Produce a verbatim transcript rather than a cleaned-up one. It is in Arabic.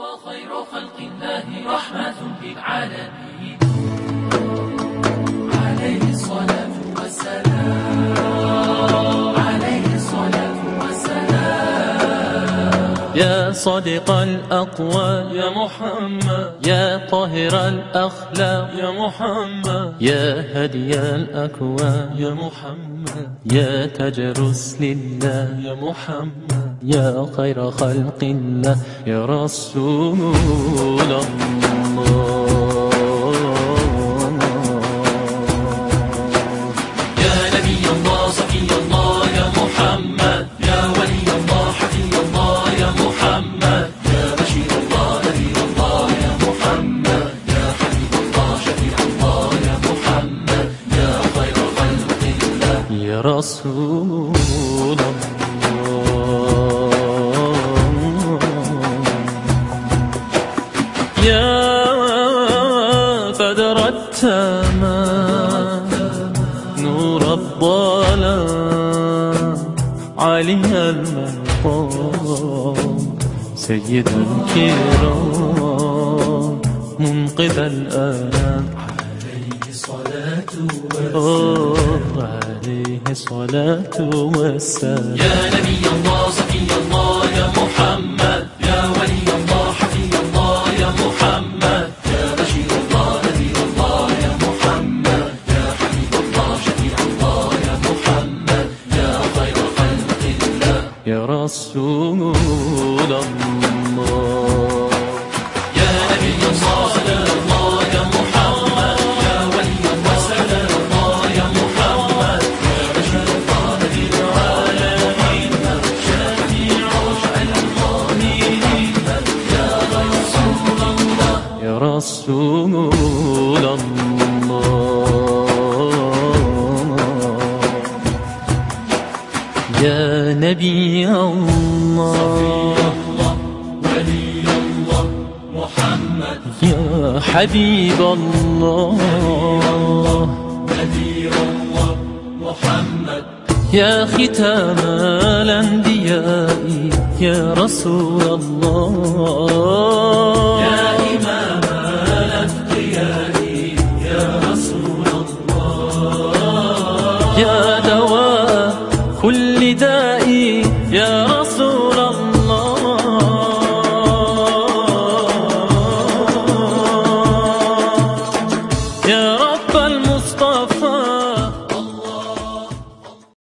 وخير خلق الله رحمة للعالمين، عليه الصلاة والسلام، عليه الصلاة والسلام. يا صادق الأقوال يا محمد، يا طاهر الأخلاق يا محمد، يا هدي الأكوان يا محمد، يا تاج رسل الله يا محمد، يا خير خلق الله يا رسول الله. يا نبي الله صفي الله يا محمد، يا ولي الله حفي الله يا محمد، يا بشير الله نذير الله يا محمد، يا حبيب الله شفيع الله يا محمد، يا خير خلق الله يا رسول الله. يا بدر التمام نور الظلام علي المقام سيد الكرام منقذ الآلام عليه الصلاة والسلام، عليه الصلاة والسلام. يا نبي الله صفي الله يا محمد، يا ولي الله حفي الله يا محمد، يا بشير الله نذير الله يا محمد، يا حبيب الله شفيع الله يا محمد، يا خير خلق الله يا رسول الله. يا نبي الله سلام الله يا محمد، يا ولي الله سلام الله يا محمد، يا بشير الله نذير العالمين، شفيع المؤمنين، يا رسول الله، يا رسول الله. يا نبي الله ولي الله محمد، يا حبيب الله نذير الله محمد، يا ختام الأنبياء يا رسول الله، يا إمام الأتقياء يا رسول الله، يا دواء كل داء يا رسول